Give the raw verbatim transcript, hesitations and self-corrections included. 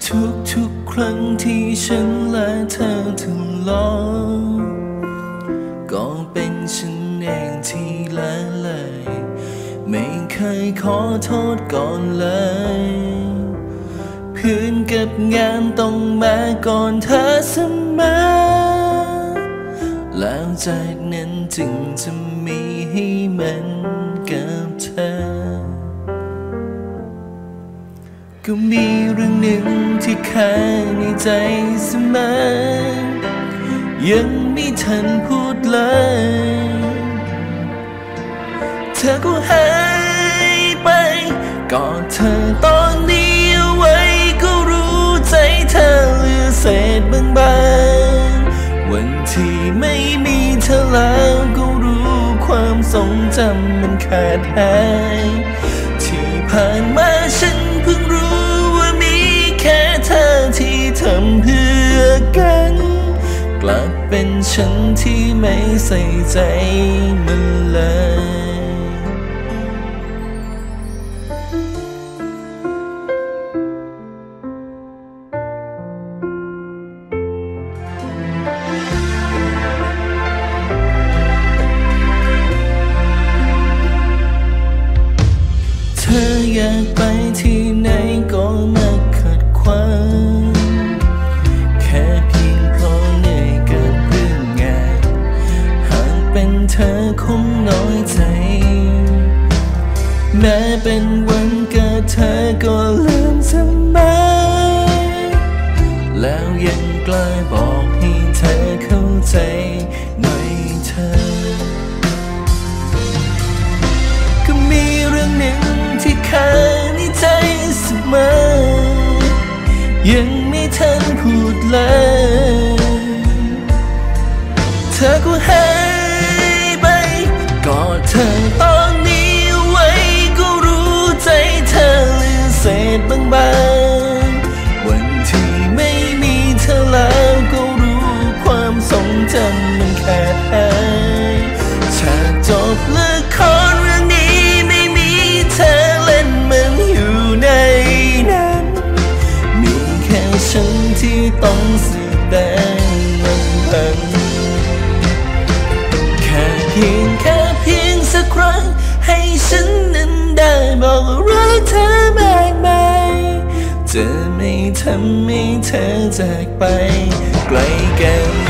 ทุกทุกครั้งที่ฉันและเธอทะเลาะก็เป็นฉันเองที่ละเลยไม่เคยขอโทษก่อนเลยเพื่อนกับงานต้องมาก่อนเธอเสมอแล้วจากนั้นจึงจะมีให้มันกับเธอก็มีเรื่องหนึ่งที่ค้างในใจเสมอยังไม่ทันพูดเลยเธอก็หายไปกอดเธอตอนนี้เอาไว้ก็รู้ใจเธอเหลือเศษบางๆวันที่ไม่มีเธอแล้วก็รู้ความทรงจำมันขาดหายที่ผ่านมาฉันเพิ่งรู้ว่ามีแค่เธอที่ทำเพื่อกันกลับเป็นฉันที่ไม่ใส่ใจมันเลยเธออยากไปที่ไหนก็มาขัดขวางแค่เพียงเพราะเหนื่อยกับเรื่องงานหากเป็นเธอคงน้อยใจแม้เป็นวันเกิดเธอก็ลืมเสมอแล้วยังกล้าบอกให้เธอเข้าใจหน่อยเธอก็มีเรื่องหนึ่งที่ค้างในใจเสมอยังไม่ทันพูดเลยเธอก็หายไปกอดเธอตอนนี้ไว้ก็รู้ใจเธอเหลือเศษบางๆวันที่ไม่มีเธอแล้วก็รู้ความทรงจำมันขาดหายฉากจบละครเรื่องนี้ไม่มีเธอเล่นมันอยู่ในนั้นมีแค่ฉันที่ต้องแสดงมันพังแค่เพียงแค่เพียงสักครั้งให้ฉันนั้นได้บอกรักเธอมากมายจะไม่ทำให้เธอจากไปไกลกัน